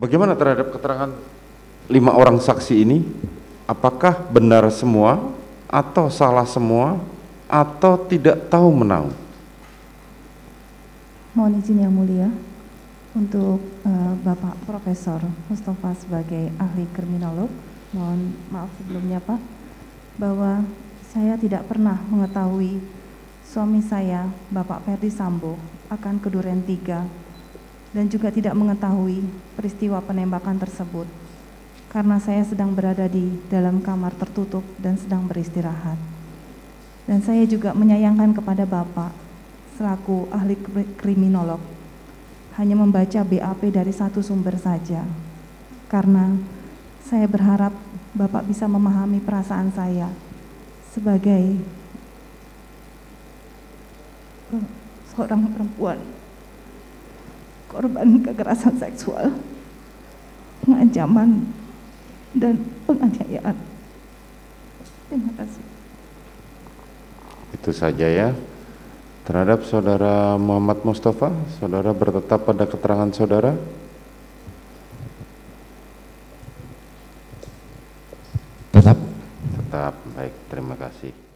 Bagaimana terhadap keterangan 5 orang saksi ini? Apakah benar semua atau salah semua atau tidak tahu menahu? Mohon izin yang mulia untuk Bapak Profesor Mustafa sebagai ahli kriminolog. Mohon maaf sebelumnya Pak, bahwa saya tidak pernah mengetahui suami saya, Bapak Ferdi Sambo, akan ke Duren 3 dan juga tidak mengetahui peristiwa penembakan tersebut karena saya sedang berada di dalam kamar tertutup dan sedang beristirahat. Dan saya juga menyayangkan kepada Bapak selaku ahli kriminolog hanya membaca BAP dari satu sumber saja, karena saya berharap Bapak bisa memahami perasaan saya sebagai seorang perempuan korban kekerasan seksual, pengancaman, dan penganiayaan. Terima kasih. Itu saja ya. Terhadap saudara Muhammad Mustafa, saudara bertetap pada keterangan saudara? Tetap. Tetap, baik, terima kasih.